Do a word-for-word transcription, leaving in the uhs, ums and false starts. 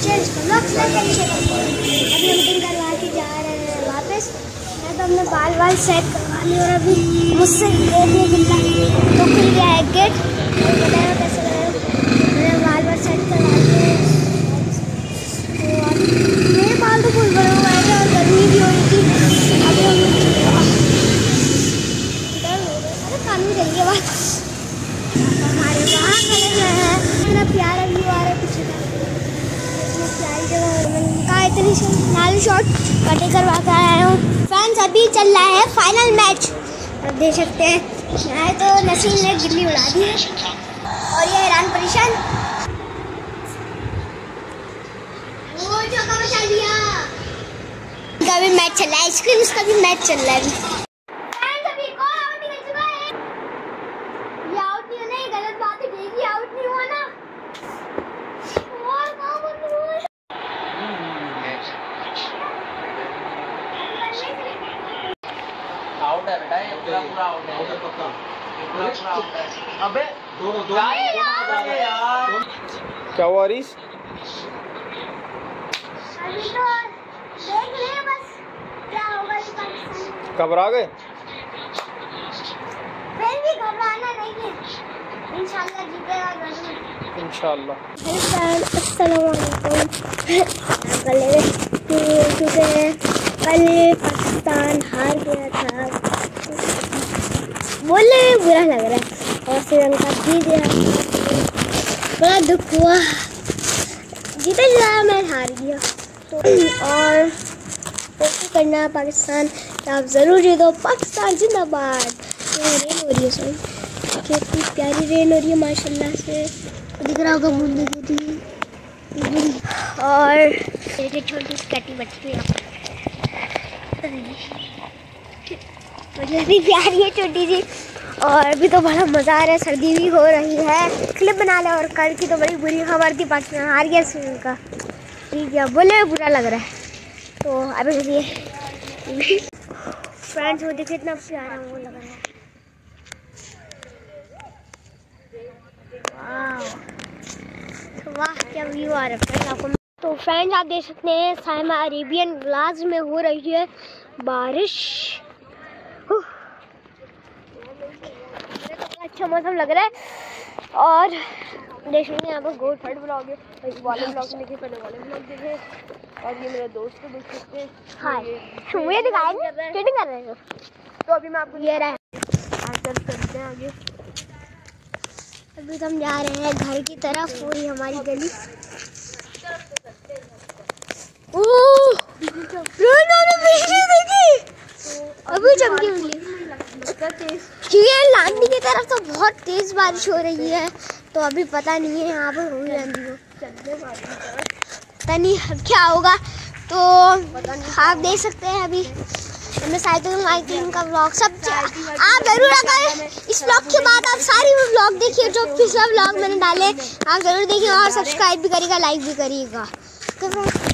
Change कर अभी हम टिंग करवा के जा रहे हैं वापस। मैं तो हमने बाल बाल सेट करवा लिए और अभी मुझसे गेट नहीं खुलता तो खुल गया है गेट। और बताया कैसे मैंने बाल बाल सेट करवा लिए। तो अभी मेरे बाल तो फुल बड़े हुए हैं और गर्मी भी हो रही थी। अभी हम अरे कान में चलिए बात हमारे वहाँ खड़े हुए हैं। इतना प्यारा व्यू आ रहा है पीछे का, इतनी प्यारी जगह। मैंने कहा इतनी नाली शॉट कटे करवा कर आया हूँ। फ्रेंड्स अभी चल रहा है फाइनल मैच, आप देख सकते हैं। यहाँ तो नसीम ने गिल्ली उड़ा दी है और ये ईरान परेशान वो जो का बचा लिया। इनका भी मैच चल रहा है, आइसक्रीम का भी मैच चल रहा है। आउट है बेटा, ये पूरा पूरा आउट है, ये पक्का पूरा पूरा आउट है। अबे दो दो यार क्या हुआ हरीश? अभी तो देख ले बस क्या होगा इस पाकिस्तान। घबरा गए? फिर भी घबराना नहीं है, इंशाल्लाह जीतेगा जरूर इंशाल्लाह। अस्सलाम वालेकुम। कल पाकिस्तान हार गया था, बोलने में बुरा लग रहा है और श्रीलंका जीत गया, बड़ा दुख हुआ। जीते जा मैं हार गया तो और कोशिश करना पाकिस्तान आप ज़रूर जीतो। पाकिस्तान जिंदाबाद। रेन हो रही है सॉरी, कितनी प्यारी रेन हो रही है माशाल्लाह से, दिख रहा होगा बूंदी गिरी। और एक छोटी सी कटी बच्ची है मुझे प्यारी है छोटी सी। और अभी तो बड़ा मज़ा आ रहा है, सर्दी भी हो रही है। क्लिप बना ले। और कल की तो बड़ी बुरी खबर थी, पाकिस्तान हार गया श्रीलंका, ठीक है बोले बुरा लग रहा है। तो अभी देखिए फ्रेंड्स वो देखिए इतना प्यारा वो लग रहा है। वाह क्या व्यू आ रहा है फ्रेंड्स आपको। तो फ्रेंड्स आप देख सकते हैं साइमा अरेबियन ग्लास में हो रही है बारिश। अच्छा मौसम लग रहा है। और देख रहे हैं यहाँ पर गोल थर्ड ब्लॉग है, वाले ब्लॉग में देखिए, पहले वाले ब्लॉग देखे। और ये मेरे दोस्त को देख सकते हैं। हाय मुझे दिखाएंगे ट्रेडिंग कर रहे हैं। तो अभी मैं आपको ये रहा है चलते हैं आगे। अभी तो हम जा रहे हैं घर की तरफ, पूरी हमारी गली। ओह अभी चमकी उंगली क्योंकि लांडी की तरफ तो बहुत तेज बारिश हो रही है, तो अभी पता नहीं है यहाँ पर हो जाती हो पता नहीं क्या होगा। तो आप देख सकते हैं अभी मैं साइकिल माइकिंग का व्लॉग सब आप जरूर, अगर इस व्लॉग के बाद आप सारी व्लॉग देखिए जो पिछला व्लॉग मैंने डाले, आप जरूर देखिए और सब्सक्राइब भी करिएगा, लाइक भी करिएगा।